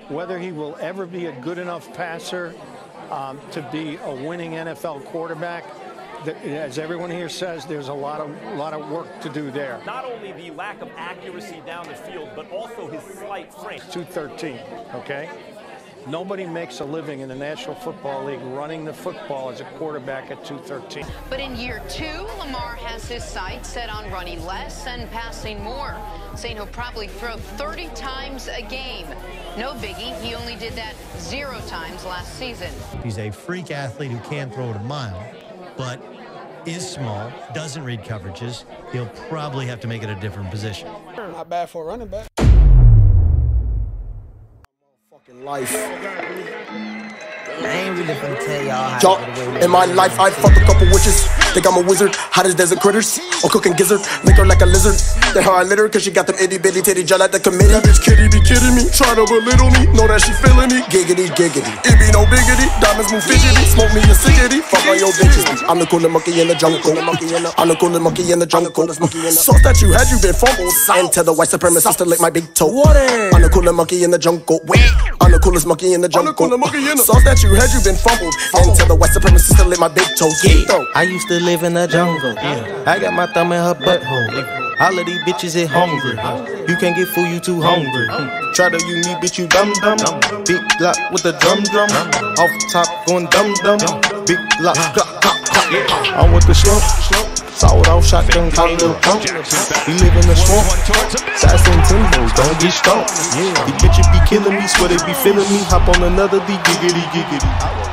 Whether he will ever be a good enough passer to be a winning NFL quarterback, as everyone here says, there's a lot of work to do there. Not only the lack of accuracy down the field, but also his slight frame. 213, okay? Nobody makes a living in the National Football League running the football as a quarterback at 213. But in year 2, Lamar has his sights set on running less and passing more, saying he'll probably throw 30 times a game. No biggie, he only did that 0 times last season. He's a freak athlete who can throw it a mile, but is small, doesn't read coverages. He'll probably have to make it a different position. Not bad for a running back. Life. I ain't really gonna tell y'all how in my life, I fuck a couple witches. Think I'm a wizard, hot as desert critters. Or cooking gizzard, lick her like a lizard. Then how I litter, cause she got them itty bitty titty gel at the committee. That bitch kitty be kidding me, try to belittle me. Know that she feeling me, giggity, giggity. It be no biggity, diamonds move fidgety. Smoke me a sickity, fuck all your bitches. I'm the coolest monkey in the jungle. I'm the coolest monkey in the jungle. Sauce that you had, you been fumbled. And tell the white supremacist to lick my big toe. I'm the coolest monkey in the jungle. I'm the coolest monkey in the jungle. Sauce that you had, you been fumbled. And tell the white supremacist to lick my big toe. I used to live in the jungle. I got my thumb in her butthole. All of these bitches is hungry. You can't get food, you too hungry. Try to you me, bitch, you dumb. Big block with the drum. Off top, going dumb. Big block, I'm with the slump. Sawed off shotgun, call it a pump. We live in the swamp. Sass and Timbos, don't get stumped. These bitches be killing me, swear they be feeling me. Hop on another, be giggity.